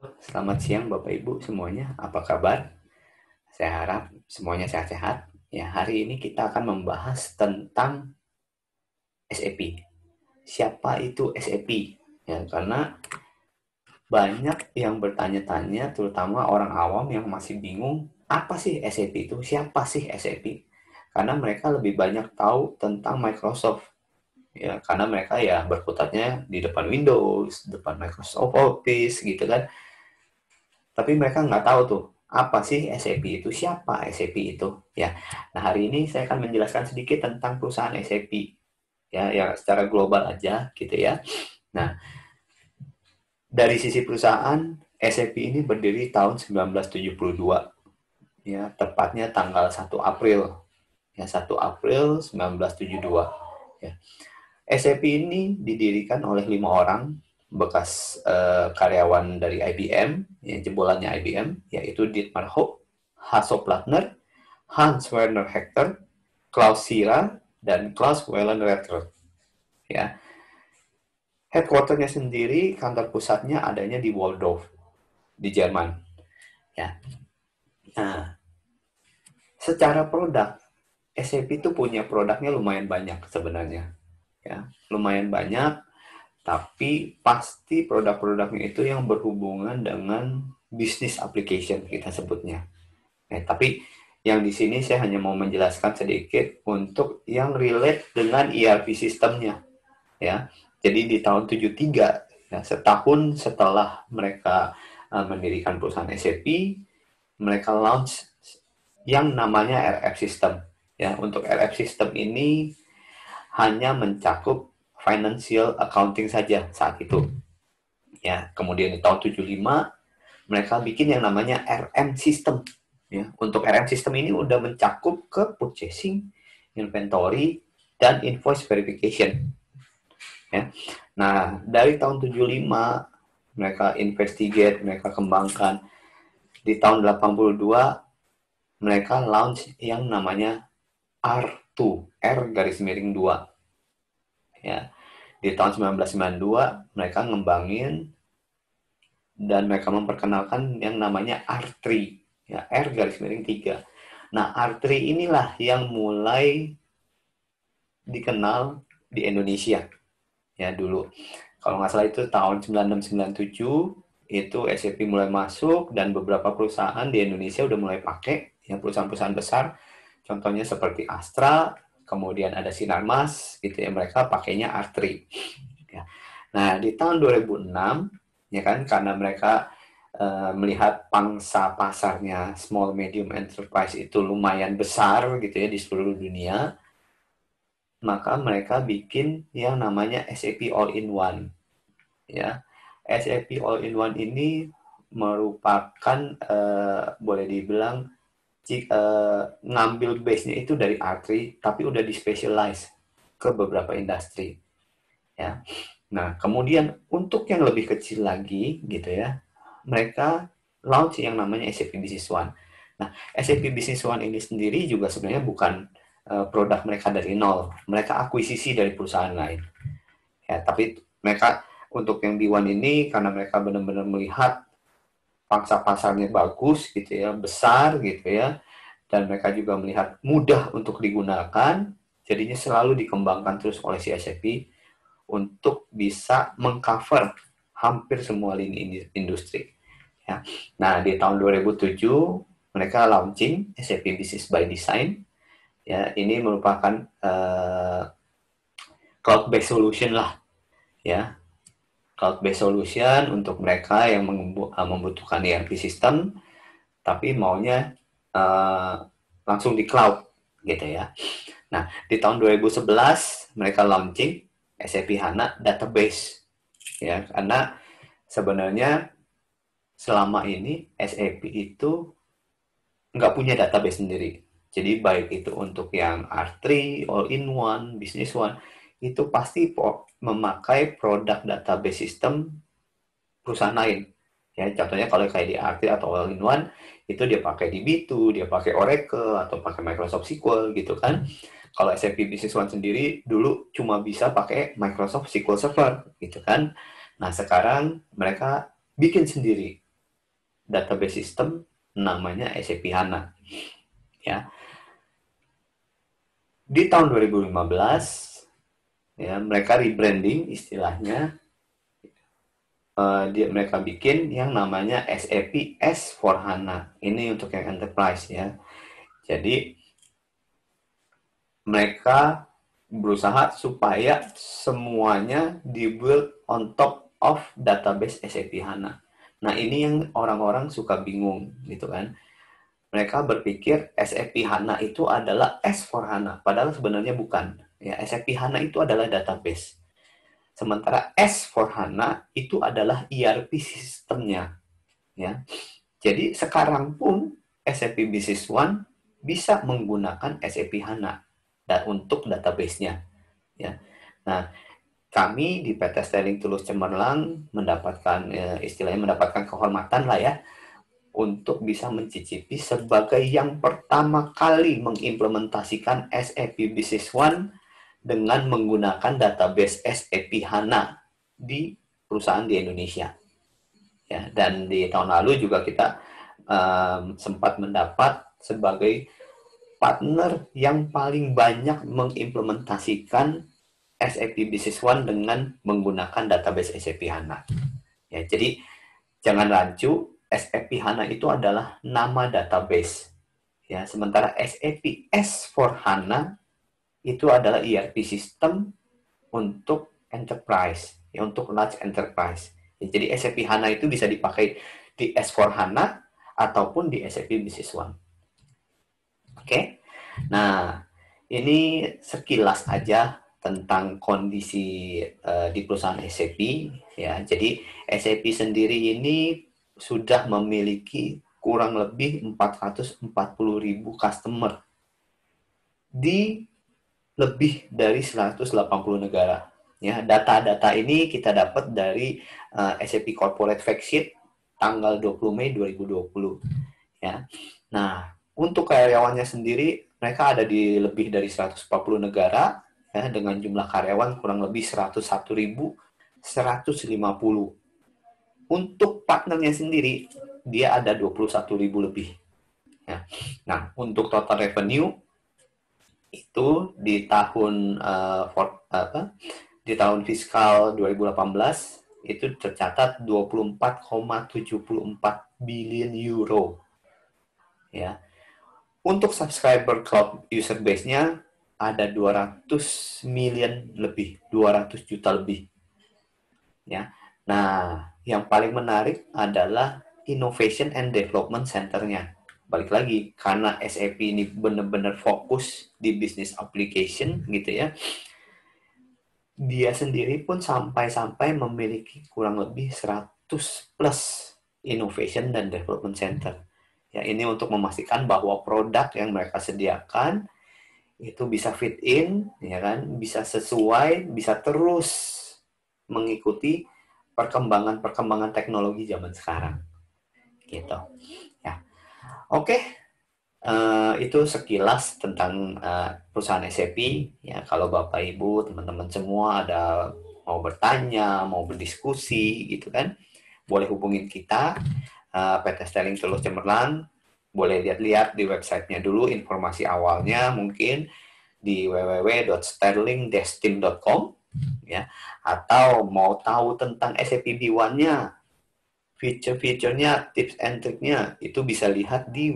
Selamat siang Bapak Ibu semuanya, apa kabar? Saya harap semuanya sehat-sehat. Ya, hari ini kita akan membahas tentang SAP. Siapa itu SAP? Ya, karena banyak yang bertanya-tanya, terutama orang awam yang masih bingung, apa sih SAP itu? Siapa sih SAP? Karena mereka lebih banyak tahu tentang Microsoft. Ya, karena mereka ya berkutatnya di depan Windows, depan Microsoft Office gitu kan. Tapi mereka nggak tahu tuh apa sih SAP itu, siapa SAP itu ya. Nah, hari ini saya akan menjelaskan sedikit tentang perusahaan SAP ya, ya secara global aja gitu ya. Nah, dari sisi perusahaan, SAP ini berdiri tahun 1972 ya, tepatnya tanggal 1 April ya, 1 April 1972 ya. SAP ini didirikan oleh 5 orang bekas karyawan dari IBM, ya, jebolannya IBM, yaitu Dietmar Hopp, Hasso Plattner, Hans Werner Hector, Klaus Sira, dan Klaus Wellenreuther. Ya. Headquarternya sendiri, kantor pusatnya adanya di Waldorf, di Jerman. Ya. Nah, secara produk, SAP itu punya produknya lumayan banyak sebenarnya. Ya, lumayan banyak. Tapi pasti produk-produknya itu yang berhubungan dengan bisnis application kita sebutnya. Tapi yang di sini saya hanya mau menjelaskan sedikit untuk yang relate dengan ERP sistemnya. Ya, jadi di tahun 73, ya, setahun setelah mereka mendirikan perusahaan SAP, mereka launch yang namanya RF System. Ya, untuk RF System ini hanya mencakup financial accounting saja saat itu. Ya, kemudian di tahun 75 mereka bikin yang namanya RM System. Ya, untuk RM System ini udah mencakup ke purchasing, inventory, dan invoice verification. Ya. Nah, dari tahun 75 mereka investigate, mereka kembangkan. Di tahun 82 mereka launch yang namanya R2, R garis miring 2. Ya. Di tahun 1992 mereka ngembangin dan mereka memperkenalkan yang namanya R3, ya, R garis miring 3. Nah, R3 inilah yang mulai dikenal di Indonesia ya dulu. Kalau nggak salah itu tahun 96-97 itu SAP mulai masuk dan beberapa perusahaan di Indonesia udah mulai pakai, yang perusahaan-perusahaan besar. Contohnya seperti Astra, kemudian ada Sinarmas gitu ya, mereka pakainya R3. Ya. Nah, di tahun 2006 ya kan, karena mereka melihat pangsa pasarnya small medium enterprise itu lumayan besar gitu ya di seluruh dunia, maka mereka bikin yang namanya SAP All-in-One ya. SAP All-in-One ini merupakan boleh dibilang ngambil base-nya itu dari R3 tapi udah di specialize ke beberapa industri ya. Nah, kemudian untuk yang lebih kecil lagi gitu ya, mereka launch yang namanya SAP Business One. Nah, SAP Business One ini sendiri juga sebenarnya bukan produk mereka dari nol. Mereka akuisisi dari perusahaan lain. Ya, tapi mereka untuk yang B1 ini karena mereka benar-benar melihat pangsa pasarnya bagus gitu ya, besar gitu ya, dan mereka juga melihat mudah untuk digunakan, jadinya selalu dikembangkan terus oleh si SAP untuk bisa mengcover hampir semua lini industri. Ya. Nah, di tahun 2007 mereka launching SAP Business by Design. Ya, ini merupakan cloud-based solution lah, ya. Cloud-based solution untuk mereka yang membutuhkan ERP system, tapi maunya langsung di cloud, gitu ya. Nah, di tahun 2011 mereka launching SAP HANA Database, ya, karena sebenarnya selama ini SAP itu nggak punya database sendiri. Jadi baik itu untuk yang R3, All-in-One, Business One, itu pasti memakai produk database system perusahaan lain. Ya, contohnya kalau kayak di R3 atau All-in-One, itu dia pakai DB2, dia pakai Oracle, atau pakai Microsoft SQL gitu kan. Kalau SAP Business One sendiri dulu cuma bisa pakai Microsoft SQL Server gitu kan. Nah, sekarang mereka bikin sendiri. database system namanya SAP HANA. Ya. Di tahun 2015 ya, mereka rebranding istilahnya, mereka bikin yang namanya SAP S/4HANA. Ini untuk yang enterprise ya. Jadi mereka berusaha supaya semuanya dibuild on top of database SAP HANA. Nah, ini yang orang-orang suka bingung gitu kan. Mereka berpikir SAP HANA itu adalah S/4HANA, padahal sebenarnya bukan. Ya, SAP HANA itu adalah database. Sementara S/4HANA itu adalah ERP sistemnya. Ya. Jadi sekarang pun SAP Business One bisa menggunakan SAP HANA untuk database-nya. Ya. Nah, kami di PT Sterling Tulus Cemerlang mendapatkan istilahnya mendapatkan kehormatan lah ya untuk bisa mencicipi sebagai yang pertama kali mengimplementasikan SAP Business One dengan menggunakan database SAP HANA di perusahaan di Indonesia. Ya, dan di tahun lalu juga kita sempat mendapat sebagai partner yang paling banyak mengimplementasikan SAP Business One dengan menggunakan database SAP HANA. Ya, jadi jangan rancu, SAP HANA itu adalah nama database. Ya, sementara SAP S/4HANA itu adalah ERP system untuk enterprise, ya, untuk large enterprise. Ya, jadi SAP HANA itu bisa dipakai di S/4HANA ataupun di SAP Business One. Oke. Nah, ini sekilas aja tentang kondisi di perusahaan SAP ya. Jadi SAP sendiri ini sudah memiliki kurang lebih 440.000 customer di lebih dari 180 negara. Ya, data-data ini kita dapat dari SAP Corporate Fact Sheet tanggal 20 Mei 2020. Ya. Nah, untuk karyawannya sendiri, mereka ada di lebih dari 140 negara ya, dengan jumlah karyawan kurang lebih 101.150. Untuk partnernya sendiri, dia ada 21.000 lebih. Ya. Nah, untuk total revenue itu di tahun di tahun fiskal 2018 itu tercatat 24,74 billion euro. Ya. Untuk subscriber cloud user base-nya ada 200 million lebih, 200 juta lebih. Ya. Nah, yang paling menarik adalah Innovation and Development Center-nya. Balik lagi, karena SAP ini benar-benar fokus di business application gitu ya. Dia sendiri pun sampai memiliki kurang lebih 100 plus Innovation dan Development Center. Ya, ini untuk memastikan bahwa produk yang mereka sediakan itu bisa fit in, ya kan, bisa sesuai, bisa terus mengikuti perkembangan teknologi zaman sekarang, gitu. Ya, oke, itu sekilas tentang perusahaan SAP. Ya, kalau Bapak Ibu, teman-teman semua ada mau bertanya, mau berdiskusi, gitu kan, boleh hubungin kita. PT Sterling Tulus Cemerlang, boleh lihat-lihat di websitenya dulu informasi awalnya mungkin di www.sterling-team.com ya, atau mau tahu tentang SAP B1-nya, fitur-fiturnya, tips and triknya, itu bisa lihat di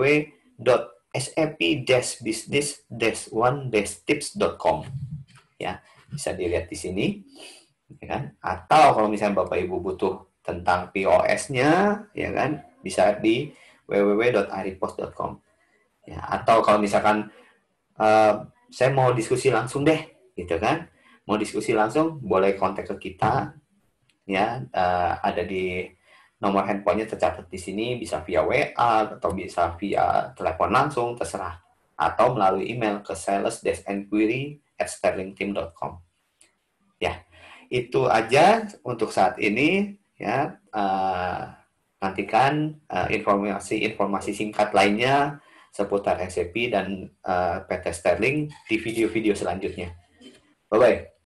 www.sap-business-one-tips.com ya, bisa dilihat di sini ya kan. Atau kalau misalnya Bapak Ibu butuh tentang POS-nya ya kan, bisa di www.aripos.com ya. Atau kalau misalkan saya mau diskusi langsung deh gitu kan, mau diskusi langsung, boleh kontak ke kita ya, ada di nomor handphonenya tercatat di sini, bisa via WA atau bisa via telepon langsung, terserah, atau melalui email ke sales-enquiry@sterlingteam.com ya. Itu aja untuk saat ini ya. Nantikan informasi singkat lainnya seputar SAP dan PT Sterling di video-video selanjutnya. Bye-bye.